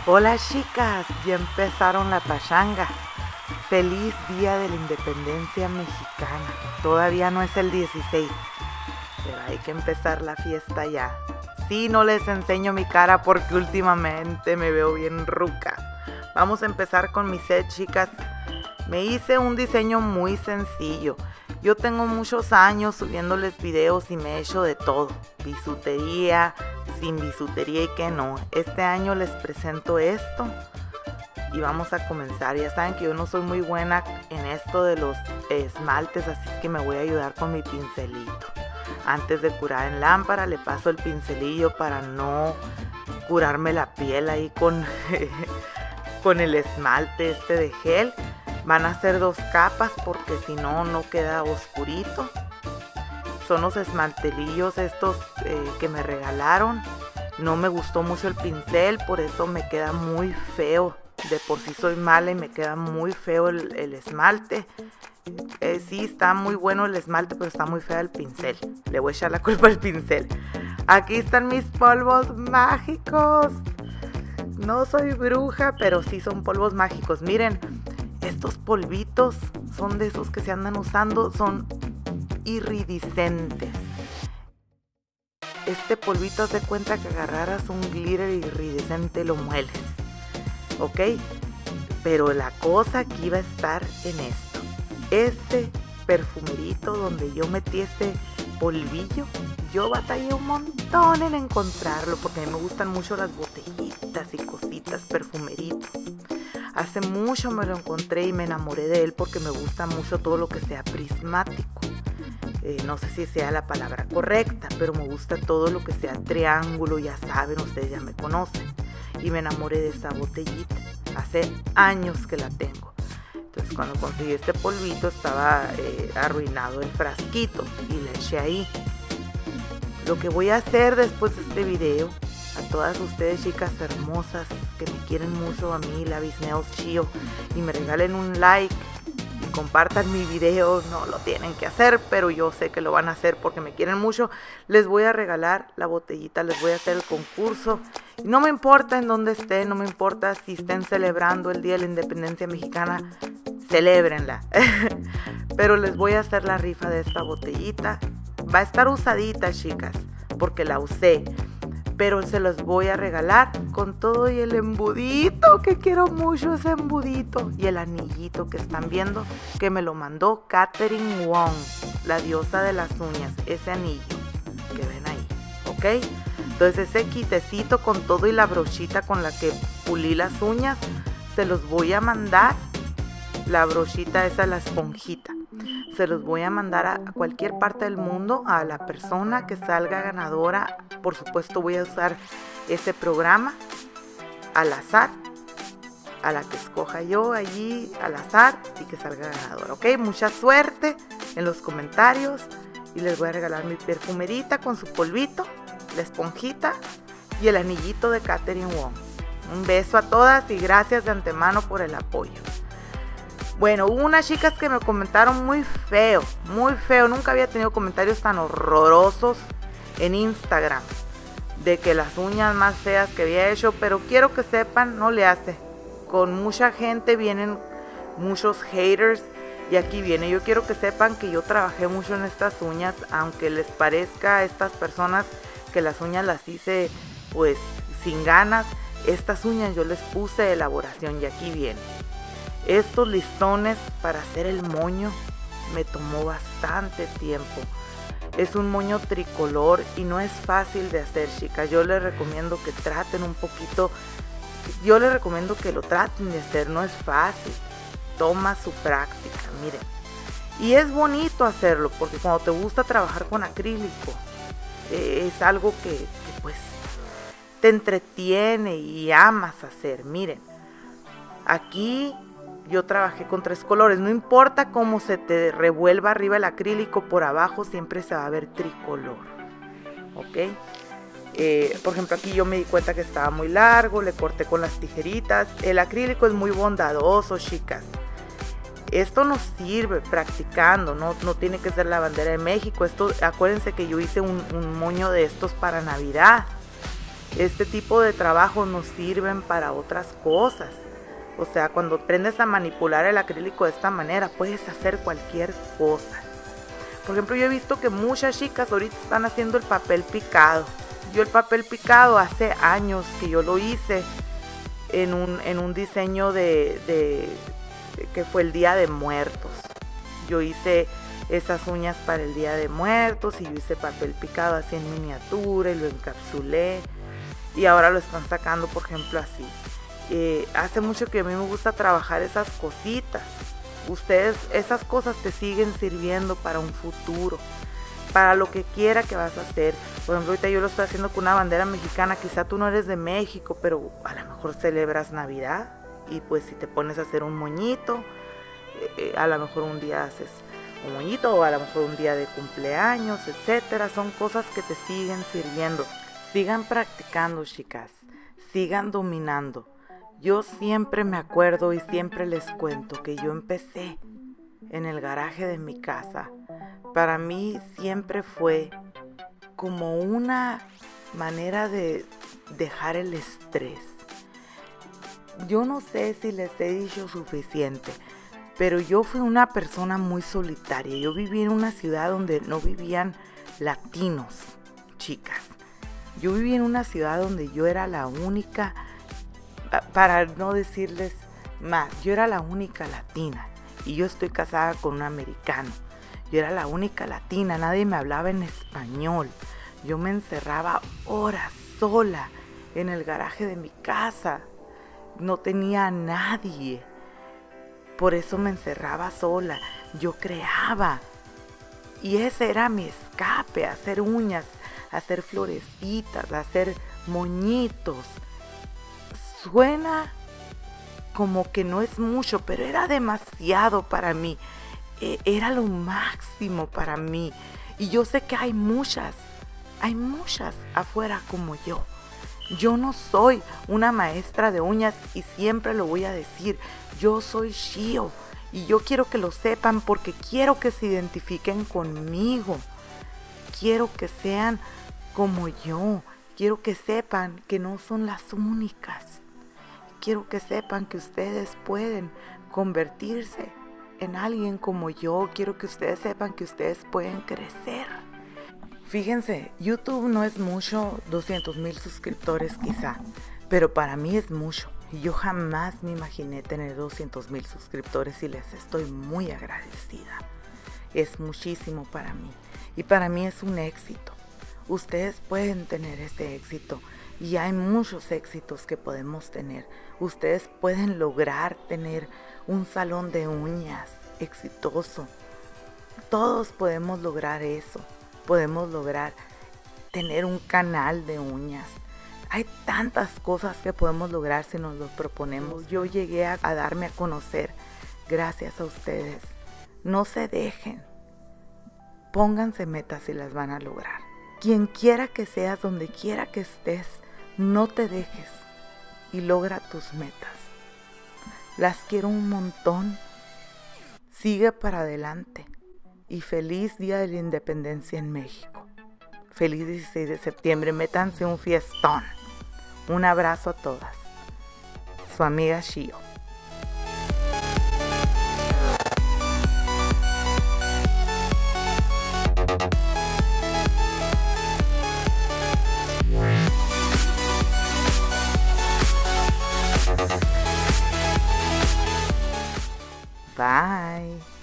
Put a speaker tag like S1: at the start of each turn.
S1: Hola chicas, ya empezaron la pachanga. Feliz Día de la Independencia Mexicana. Todavía no es el 16, pero hay que empezar la fiesta ya. Sí, no les enseño mi cara porque últimamente me veo bien ruca. Vamos a empezar con mi set, chicas. Me hice un diseño muy sencillo. Yo tengo muchos años subiéndoles videos y me he hecho de todo. Bisutería, sin bisutería y que no. Este año les presento esto y vamos a comenzar. Ya saben que yo no soy muy buena en esto de los esmaltes, así que me voy a ayudar con mi pincelito. Antes de curar en lámpara le paso el pincelillo para no curarme la piel ahí con, con el esmalte este de gel. Van a ser 2 capas porque si no, no queda oscurito. Son los esmaltelillos estos que me regalaron. No me gustó mucho el pincel, por eso me queda muy feo. De por sí soy mala y me queda muy feo el esmalte. Sí, está muy bueno el esmalte, pero está muy feo el pincel. Le voy a echar la culpa al pincel. Aquí están mis polvos mágicos. No soy bruja, pero sí son polvos mágicos. Miren, estos polvitos son de esos que se andan usando, son iridiscentes. Este polvito, haz de cuenta que agarraras un glitter iridiscente y lo mueles, ¿ok? Pero la cosa aquí va a estar en esto. Este perfumerito donde yo metí ese polvillo, yo batallé un montón en encontrarlo porque a mí me gustan mucho las botellitas y cositas, perfumeritos. Hace mucho me lo encontré y me enamoré de él porque me gusta mucho todo lo que sea prismático. No sé si sea la palabra correcta, pero me gusta todo lo que sea triángulo, ya saben, ustedes ya me conocen. Y me enamoré de esa botellita. Hace años que la tengo. Entonces cuando conseguí este polvito estaba arruinado el frasquito y le eché ahí. Lo que voy a hacer después de este video, a todas ustedes chicas hermosas que me quieren mucho, a mí, la Bisneos Chio, y me regalen un like y compartan mi video, no lo tienen que hacer, pero yo sé que lo van a hacer porque me quieren mucho. Les voy a regalar la botellita, les voy a hacer el concurso. Y no me importa en dónde estén, no me importa si estén celebrando el Día de la Independencia Mexicana, celébrenla. Pero les voy a hacer la rifa de esta botellita. Va a estar usadita, chicas, porque la usé. Pero se los voy a regalar con todo y el embudito, que quiero mucho ese embudito. Y el anillito que están viendo, que me lo mandó Catherine Wong, la diosa de las uñas. Ese anillo que ven ahí, ¿ok? Entonces ese quitecito con todo y la brochita con la que pulí las uñas, se los voy a mandar. La brochita esa, la esponjita. Se los voy a mandar a cualquier parte del mundo, a la persona que salga ganadora. Por supuesto voy a usar ese programa al azar, a la que escoja yo allí al azar y que salga ganadora, ¿ok? Mucha suerte en los comentarios y les voy a regalar mi perfumerita con su polvito, la esponjita y el anillito de Catherine Wong. Un beso a todas y gracias de antemano por el apoyo. Bueno, hubo unas chicas que me comentaron muy feo, nunca había tenido comentarios tan horrorosos en Instagram, de que las uñas más feas que había hecho, pero quiero que sepan, no le hace, con mucha gente vienen muchos haters, y aquí viene, yo quiero que sepan que yo trabajé mucho en estas uñas, aunque les parezca a estas personas que las uñas las hice pues sin ganas, estas uñas yo les puse elaboración y aquí viene. Estos listones para hacer el moño me tomó bastante tiempo. Es un moño tricolor y no es fácil de hacer, chicas. Yo les recomiendo que traten un poquito. Yo les recomiendo que lo traten de hacer. No es fácil. Toma su práctica, miren. Y es bonito hacerlo porque cuando te gusta trabajar con acrílico, es algo que pues te entretiene y amas hacer. Miren, aquí yo trabajé con 3 colores, no importa cómo se te revuelva arriba el acrílico, por abajo siempre se va a ver tricolor, ¿ok? Por ejemplo, aquí yo me di cuenta que estaba muy largo, le corté con las tijeritas. El acrílico es muy bondadoso, chicas. Esto nos sirve practicando, no tiene que ser la bandera de México. Esto, acuérdense que yo hice un moño de estos para Navidad. Este tipo de trabajos nos sirven para otras cosas. O sea, cuando aprendes a manipular el acrílico de esta manera, puedes hacer cualquier cosa. Por ejemplo, yo he visto que muchas chicas ahorita están haciendo el papel picado. Yo el papel picado hace años que yo lo hice en un diseño que fue el Día de Muertos. Yo hice esas uñas para el Día de Muertos y yo hice papel picado así en miniatura y lo encapsulé. Y ahora lo están sacando, por ejemplo, así. Hace mucho que a mí me gusta trabajar esas cositas. Ustedes, esas cosas te siguen sirviendo para un futuro, para lo que quiera que vas a hacer. Por ejemplo, ahorita yo lo estoy haciendo con una bandera mexicana. Quizá tú no eres de México, pero a lo mejor celebras Navidad. Y pues si te pones a hacer un moñito, a lo mejor un día haces un moñito, o a lo mejor un día de cumpleaños, etcétera. Son cosas que te siguen sirviendo. Sigan practicando, chicas. Sigan dominando. Yo siempre me acuerdo y siempre les cuento que yo empecé en el garaje de mi casa. Para mí siempre fue como una manera de dejar el estrés. Yo no sé si les he dicho suficiente, pero yo fui una persona muy solitaria. Yo viví en una ciudad donde no vivían latinos, chicas. Yo viví en una ciudad donde yo era la única, para no decirles más, yo era la única latina y yo estoy casada con un americano. Yo era la única latina, nadie me hablaba en español. Yo me encerraba horas sola en el garaje de mi casa. No tenía a nadie. Por eso me encerraba sola. Yo creaba. Y ese era mi escape, hacer uñas, hacer florecitas, hacer moñitos. Suena como que no es mucho, pero era demasiado para mí. Era lo máximo para mí. Y yo sé que hay muchas afuera como yo. Yo no soy una maestra de uñas y siempre lo voy a decir. Yo soy Shio y yo quiero que lo sepan porque quiero que se identifiquen conmigo. Quiero que sean como yo. Quiero que sepan que no son las únicas. Quiero que sepan que ustedes pueden convertirse en alguien como yo. Quiero que ustedes sepan que ustedes pueden crecer. Fíjense, YouTube no es mucho, 200,000 suscriptores quizá, pero para mí es mucho. Yo jamás me imaginé tener 200,000 suscriptores y les estoy muy agradecida. Es muchísimo para mí y para mí es un éxito. Ustedes pueden tener ese éxito y hay muchos éxitos que podemos tener. Ustedes pueden lograr tener un salón de uñas exitoso. Todos podemos lograr eso. Podemos lograr tener un canal de uñas. Hay tantas cosas que podemos lograr si nos lo proponemos. Yo llegué a darme a conocer gracias a ustedes. No se dejen. Pónganse metas y las van a lograr. Quien quiera que seas, donde quiera que estés, no te dejes y logra tus metas. Las quiero un montón. Sigue para adelante. Y feliz Día de la Independencia en México. Feliz 16 de septiembre. Métanse un fiestón. Un abrazo a todas. Su amiga Shio. Bye.